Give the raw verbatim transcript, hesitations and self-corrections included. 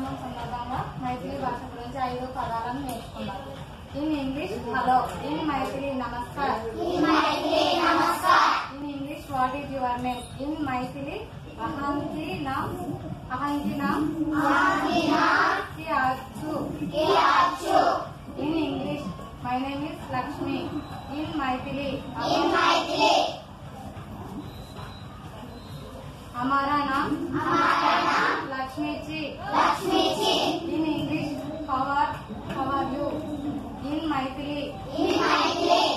దినోత్సవం సందర్భంగా మైథిలి భాష గురించి ఐదు పదాలను నేర్చుకున్నాం. In English hello, in Maithili నమస్కార్, in English what is your name, in Maithili అహంకి నామ్, అహంకి నామ్ కి అచ్చు, in English my name is Lakshmi, in Maithili हमारा नाम Lakshmi ji, in English how are how are you, in Maithili